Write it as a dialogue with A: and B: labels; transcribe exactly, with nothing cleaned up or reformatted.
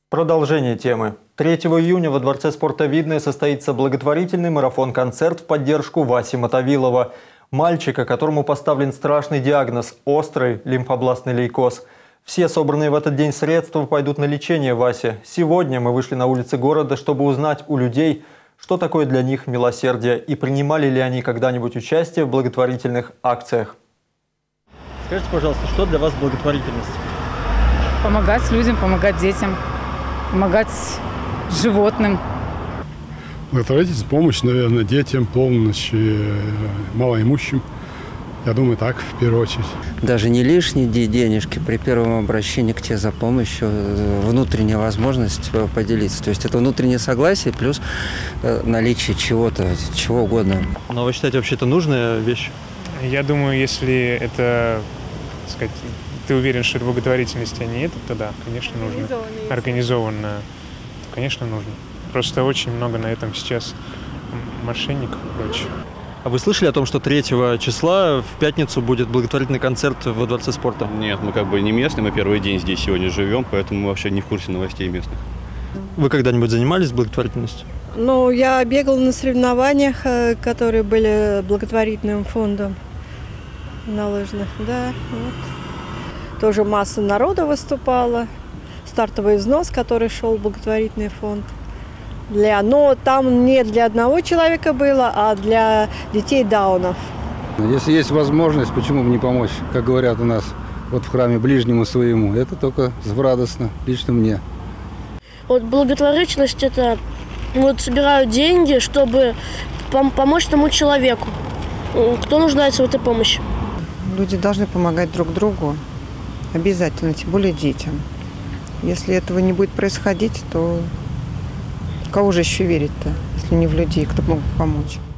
A: Продолжение темы. третьего июня во Дворце спорта «Видное» состоится благотворительный марафон-концерт в поддержку Васи Мотовилова, мальчика, которому поставлен страшный диагноз – острый лимфобластный лейкоз. Все собранные в этот день средства пойдут на лечение Васи. Сегодня мы вышли на улицы города, чтобы узнать у людей, что такое для них милосердие и принимали ли они когда-нибудь участие в благотворительных акциях. Скажите, пожалуйста, что для вас благотворительность?
B: Помогать людям, помогать детям, помогать животным.
C: Благотворительность, помощь, наверное, детям, помощь малоимущим. Я думаю, так, в первую очередь.
D: Даже не лишние денежки при первом обращении к тебе за помощью, внутренняя возможность поделиться. То есть это внутреннее согласие плюс наличие чего-то, чего угодно.
A: Но вы считаете, вообще это нужная вещь?
E: Я думаю, если это, так сказать, ты уверен, что это благотворительность, а не это, то да, конечно, нужно. Организованно, то, конечно, нужно. Просто очень много на этом сейчас мошенников и прочее.
A: А вы слышали о том, что третьего числа в пятницу будет благотворительный концерт во Дворце спорта?
F: Нет, мы как бы не местные, мы первый день здесь сегодня живем, поэтому мы вообще не в курсе новостей местных.
A: Вы когда-нибудь занимались благотворительностью?
G: Ну, я бегала на соревнованиях, которые были благотворительным фондом на лыжных, да, вот. Тоже масса народа выступала, стартовый взнос, который шел в благотворительный фонд. Для, но там не для одного человека было, а для детей даунов.
H: Если есть возможность, почему бы не помочь, как говорят у нас вот в храме, ближнему своему, это только радостно, лично мне.
I: Вот благотворительность – это вот собирают деньги, чтобы пом- помочь тому человеку, кто нуждается в этой помощи.
J: Люди должны помогать друг другу, обязательно, тем более детям. Если этого не будет происходить, то кого же еще верить-то, если не в людей, кто мог помочь?